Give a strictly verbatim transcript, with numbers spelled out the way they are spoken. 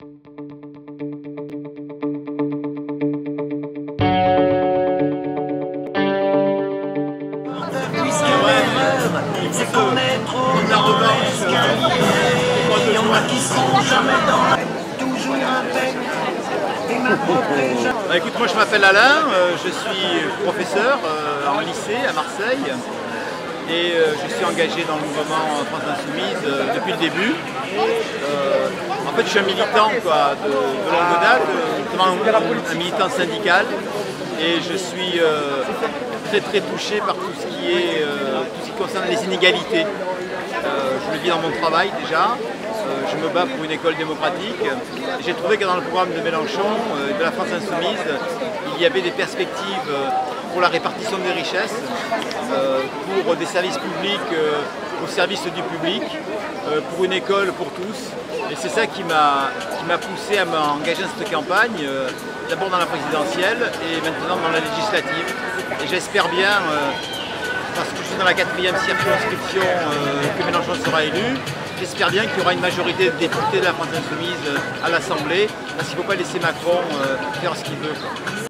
C'est qu'on est trop dans l'escalier. Il y en a qui sont jamais dans la... Toujours avec ma propre... Bah, écoute, moi je m'appelle Alain, euh, je suis professeur euh, en lycée à Marseille et euh, je suis engagé dans le mouvement France Insoumise euh, depuis le début. Euh, en fait je suis un militant quoi, de, de longue date, notamment un, un militant syndical et je suis euh, très très touché par tout ce qui est euh, tout ce qui concerne les inégalités. Euh, je le vis dans mon travail déjà. Je me bats pour une école démocratique. J'ai trouvé que dans le programme de Mélenchon, euh, de la France Insoumise, il y avait des perspectives pour la répartition des richesses, euh, pour des services publics euh, au service du public, euh, pour une école pour tous. Et c'est ça qui m'a qui m'a poussé à m'engager dans cette campagne, euh, d'abord dans la présidentielle et maintenant dans la législative. Et j'espère bien, euh, parce que je suis dans la quatrième circonscription, euh, que Mélenchon sera élu. J'espère bien qu'il y aura une majorité de députés de la France Insoumise à l'Assemblée, parce qu'il ne faut pas laisser Macron faire ce qu'il veut.